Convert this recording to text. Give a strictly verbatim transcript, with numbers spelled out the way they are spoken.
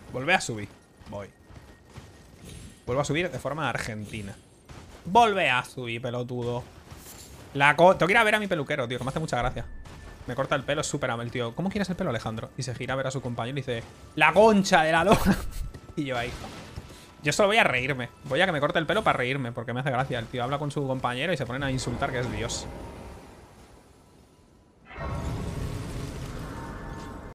Volvé a subir. Voy. Vuelvo a subir de forma argentina. Volvé a subir, pelotudo. La co Tengo que ir a ver a mi peluquero, tío, que me hace mucha gracia. Me corta el pelo, súper amable, tío. ¿Cómo quieres el pelo, Alejandro? Y se gira a ver a su compañero y dice: ¡la concha de la lora! Y yo ahí. Yo solo voy a reírme. Voy a que me corte el pelo para reírme, porque me hace gracia. El tío habla con su compañero y se ponen a insultar que es Dios.